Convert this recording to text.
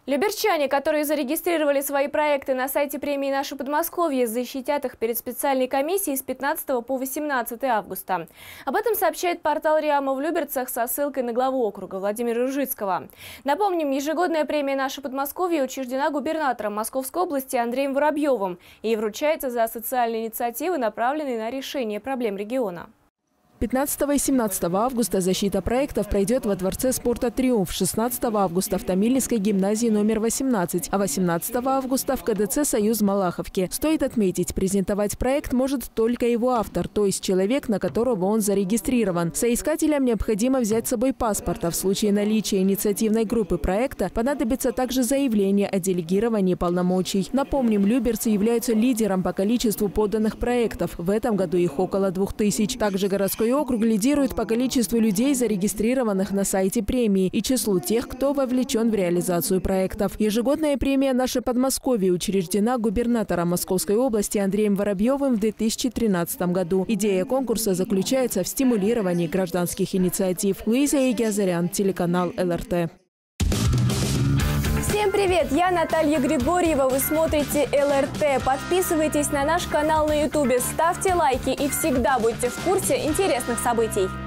Люберчане, которые зарегистрировали свои проекты на сайте премии «Наше Подмосковье», защитят их перед специальной комиссией с 15 по 18 августа. Об этом сообщает портал РИАМа в Люберцах со ссылкой на главу округа Владимира Ружицкого. Напомним, ежегодная премия «Наше Подмосковье» учреждена губернатором Московской области Андреем Воробьевым и вручается за социальные инициативы, направленные на решение проблем региона. 15 и 17 августа защита проектов пройдет во Дворце спорта «Триумф», 16 августа в Томилинской гимназии номер 18, а 18 августа в КДЦ «Союз Малаховки». Стоит отметить, презентовать проект может только его автор, то есть человек, на которого он зарегистрирован. Соискателям необходимо взять с собой паспорт, а в случае наличия инициативной группы проекта понадобится также заявление о делегировании полномочий. Напомним, люберцы являются лидером по количеству поданных проектов. В этом году их около 2000. Также городской округ лидирует по количеству людей, зарегистрированных на сайте премии, и числу тех, кто вовлечен в реализацию проектов. Ежегодная премия «Наше Подмосковье» учреждена губернатором Московской области Андреем Воробьевым в 2013 году. Идея конкурса заключается в стимулировании гражданских инициатив. Луиза Игязарян, телеканал ЛРТ. Всем привет! Я Наталья Григорьева. Вы смотрите ЛРТ. Подписывайтесь на наш канал на YouTube, ставьте лайки и всегда будьте в курсе интересных событий.